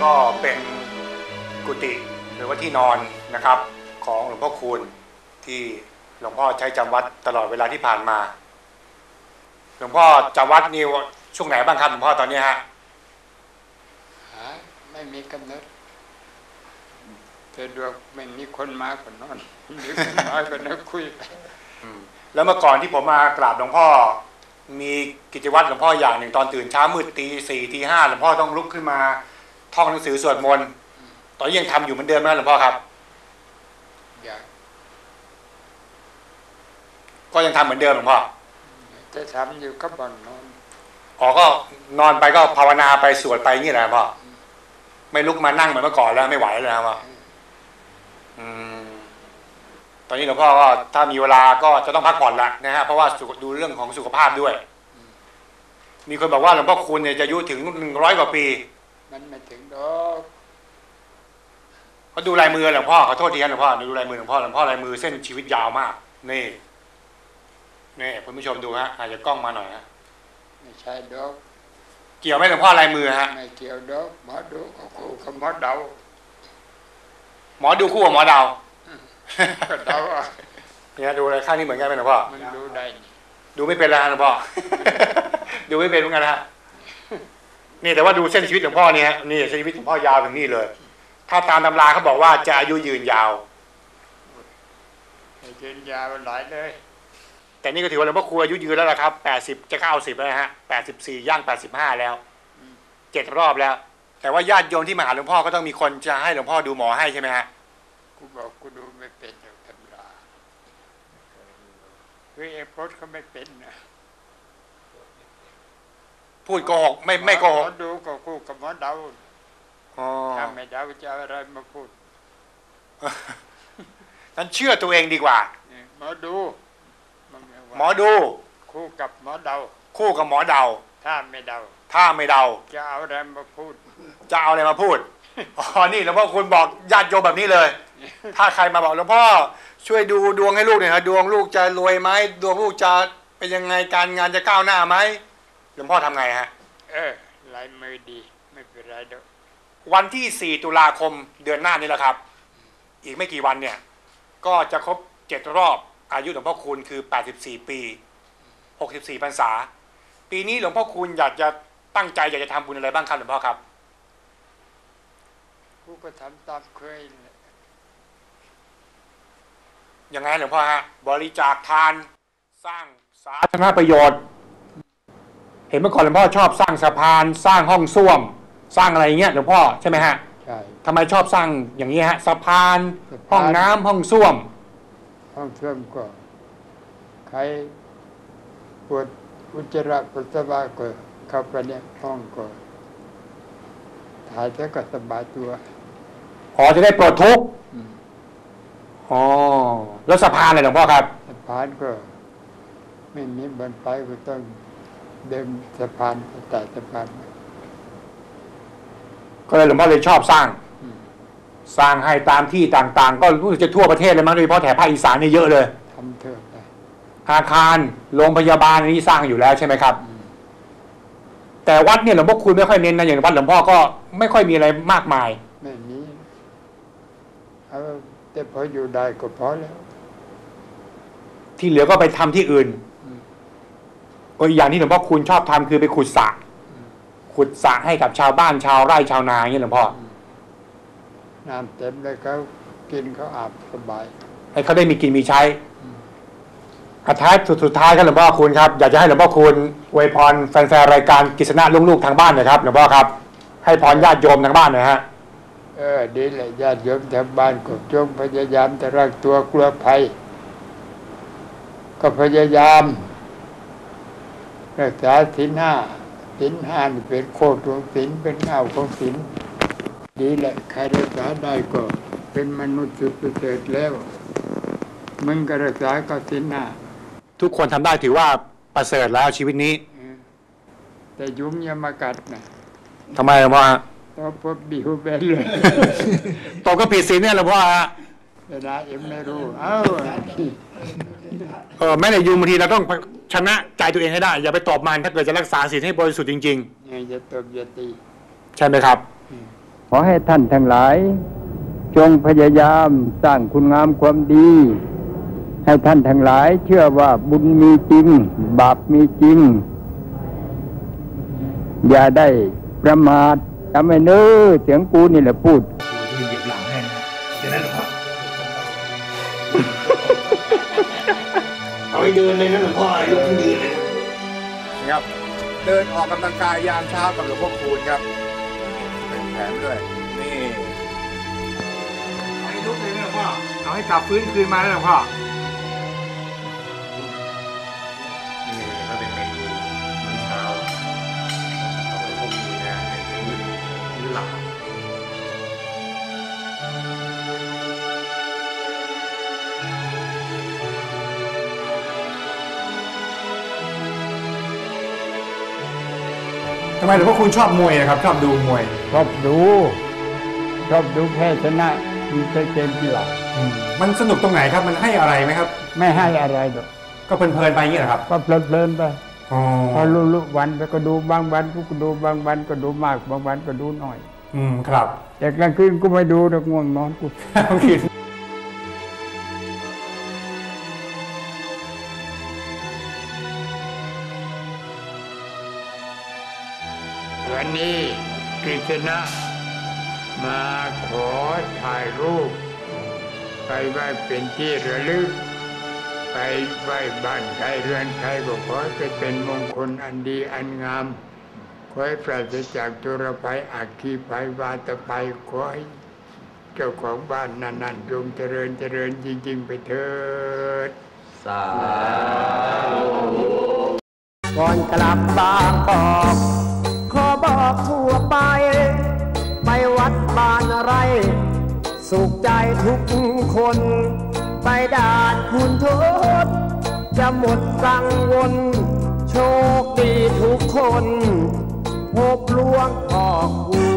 ก็เป็นกุฏิหรือว่าที่นอนนะครับของหลวงพ่อคูณที่หลวงพ่อใช้จำวัดตลอดเวลาที่ผ่านมาหลวงพ่อจำวัดนี่ช่วงไหนบ้างครับหลวงพ่อตอนนี้ฮะไม่มีกำหนดแต่ดวงไม่มีคนมาก็นอนมีคนมาก็นั่งคุยไปแล้วเมื่อก่อนที่ผมมากราบหลวงพ่อมีกิจวัตรหลวงพ่ออย่างหนึ่งตอนตื่นเช้ามืดตีสี่ตีห้าหลวงพ่อต้องลุกขึ้นมาท่องหนังสือสวดมนต์ตอนนี้ยังทำอยู่เหมือนเดิมไหมหลวงพ่อครับก็ยังทำเหมือนเดิมหลวงพ่อจะทำอยู่ก็บ่นนอนก็นอนไปก็ภาวนาไปสวดไปนี่แหละพ่อไม่ลุกมานั่งเหมือนเมื่อก่อนแล้วไม่ไหวแล้วครับตอนนี้หลวงพ่อก็ถ้ามีเวลาก็จะต้องพักผ่อนละนะฮะเพราะว่าดูเรื่องของสุขภาพด้วยมีคนบอกว่าหลวงพ่อคูณเนี่ยจะอายุถึง100 กว่าปีมันไม่ถึงดอกเขาดูลายมือหลวงพ่อขอโทษทีครับหลวงพ่อดูลายมือหลวงพ่อลายมือเส้นชีวิตยาวมากนี่คุณผู้ชมดูฮะอาจจะกล้องมาหน่อยฮะไม่ใช่ดอกเกี่ยวไหมหลวงพ่อลายมือฮะไม่เกี่ยวดอกหมอดูคู่กับหมอเดาหมอดูคู่กับหมอเดาก็เดาเนี่ยดูอะไรข้างนี้เหมือนกันไหมหลวงพ่อมันดูได้ดูไม่เป็นแล้วหลวงพ่อดูไม่เป็นเหมือนกันฮะนี่แต่ว่าดูเส้นชีวิตหลวงพ่อเนี่ยนี่เส้นชีวิตหลวงพ่อยาวถึงนี่เลยถ้าตามตำราเขาบอกว่าจะอายุยืนยาวยืนยาวหลายเลยแต่นี่ก็ถือว่าหลวงพ่อครูอายุยืนแล้วล่ะครับ80จะ90แล้วนะฮะ84ย่าง85แล้ว7 รอบแล้วแต่ว่าญาติโยมที่มาหาหลวงพ่อก็ต้องมีคนจะให้หลวงพ่อดูหมอให้ใช่ไหมฮะกูบอกกูดูไม่เป็นอย่างธรรมดาคือเอพจน์เขาไม่เป็นนะพูดโกหกไม่โกหกดูก็คู่กับหมอเดาถ้าไม่เดาจะอะไรมาพูดนั้นเชื่อตัวเองดีกว่าหมอดูคู่กับหมอเดาคู่กับหมอเดาถ้าไม่เดาจะเอาอะไรมาพูดนี่หลวงพ่อคุณบอกญาติโยมแบบนี้เลยถ้าใครมาบอกหลวงพ่อช่วยดูดวงให้ลูกหน่อยครับดวงลูกจะรวยไหมดวงลูกจะเป็นยังไงการงานจะก้าวหน้าไหมหลวงพ่อทำไงฮะลายมือดีไม่เป็นไรดอกวันที่4 ตุลาคมเดือนหน้านี้แหละครับอีกไม่กี่วันเนี่ยก็จะครบ7 รอบอายุหลวงพ่อคูณคือ84 ปี64 พรรษาปีนี้หลวงพ่อคูณอยากจะตั้งใจอยากจะทำบุญอะไรบ้างครับหลวงพ่อครับกูก็ทำตามเคยยังไงหลวงพ่อฮะบริจาคทานสร้างสาธารณประโยชน์เห็นเมื่อก่อนหลวงพ่อชอบสร้างสะพานสร้างห้องส้วมสร้างอะไรอย่างเงี้ยหลวงพ่อใช่ไหมฮะใช่ทำไมชอบสร้างอย่างนี้ฮะสะพานห้องน้ำห้องส้วมก็ใครปวดอุจจาระปัสสาวะก็เข้าไปในห้องก็ถ่ายแล้วก็สบายตัวจะได้ปลดทุกข์แล้วสะพานอะไรหลวงพ่อครับสะพานก็ไม่มีบันไดก็ต้องเดินสะพานแต่สะพานก็เลยหลวงพ่อเลยชอบสร้างให้ตามที่ต่างๆก็รู้สึกจะทั่วประเทศเลยมั้งโดยเฉพาะแถบภาคอีสานนี่เยอะเลยทำเถอะอาคารโรงพยาบาลนี่สร้างอยู่แล้วใช่ไหมครับแต่วัดเนี่ยหลวงพ่อคุณไม่ค่อยเน้นนะอย่างวัดหลวงพ่อก็ไม่ค่อยมีอะไรมากมายไม่มีแต่พออยู่ได้ก็พอแล้วที่เหลือก็ไปทำที่อื่นอีกอย่างที่หลวงพ่อคุณชอบทำคือไปขุดสระให้กับชาวบ้านชาวไร่ชาวนาอย่างนี้หลวงพ่อน้ำเต็มเลยเขากินเขาอาบสบายให้เขาได้มีกินมีใช้สุดท้ายครับหลวงพ่อคุณครับอยากจะให้หลวงพ่อคุณอวยพรแฟนๆรายการกิษณะลูกๆทางบ้านหน่อยครับหลวงพ่อครับให้พรญาติโยมทางบ้านหน่อยฮะดีเลยญาติโยมทางบ้านก็จงพยายามจะรักตัวกลัวภัยก็พยายามรักษาศีล 5นี่เป็นโคตรของศีลเป็นเงาของศีลดีแหละใครรักษาได้ก็เป็นมนุษย์สุดประเสริฐแล้วมึงก็รักษาก็ศีล 5 ทุกคนทำได้ถือว่าประเสริฐแล้วชีวิตนี้แต่ยุงอย่ามากัดนะทำไมหลวงพ่อต้องพบบิวเบนเลยตกก็ผิดศีลเนี่ยหลวงพ่อฮะแต่นะยังไม่รู้แม้แต่ยุงบางทีเราต้องชนะใจตัวเองให้ได้อย่าไปตอบมันถ้าเกิดจะรักษาศีลให้บริสุทธิ์จริงๆอย่าตบอย่าตีใช่ไหมครับขอให้ท่านทั้งหลายจงพยายามสร้างคุณงามความดีให้ท่านทั้งหลายเชื่อว่าบุญมีจริงบาปมีจริงอย่าได้ประมาทจำไว้เน้อเสียงกูนี่แหละพูดเหยียบหลังให้นะแค่นั้นหรอครับเอาให้เดินเลยนะหลวงพ่อยกขึ้นยืนเลยครับเดินออกกำลังกายยามเช้ากับหลวงพ่อคูณครับเป็นแผนด้วยนี่เอาให้ลุกเลยนะหลวงพ่อเอาให้กลับฟื้นคืนมาแล้วหลวงพ่อนี่ก็เป็นเมนูมื้อเช้าของหลวงพ่อคูณนะเป็นมื้อหลักทำไมหลวงพ่อคุณชอบมวยนะครับชอบดูมวยชอบดูแพ้ชนะมันเป็นเกมกีฬามันสนุกตรงไหนครับมันให้อะไรไหมครับไม่ให้อะไรหรอกก็เพลินไปอย่างนี้เหรอครับก็เพลินไปพอรู้วันไปก็ดูบางวันก็ดูบางวันก็ดูมากบางวันก็ดูน้อยครับแต่กลางคืนก็ไม่ดูหรอกง่วงนอนกูคิดวันนี้กฤษณะมาขอถ่ายรูปไปไว้เป็นที่ระลึกไปไว้บ้านใครเรือนใครก็ขอจะเป็นมงคลอันดีอันงามขอให้ปราศจากทุรภัยอัคคีภัยวาตภัยขอให้เจ้าของบ้านนั้นๆจงเจริญจริงๆไปเถิดสาธุก่อนกลับบางกอกขอบอกทั่วไปไปวัดบ้านไรสุขใจทุกคนไปด่านคุณทศจะหมดกังวลโชคดีทุกคนพบหลวงพ่อคูณ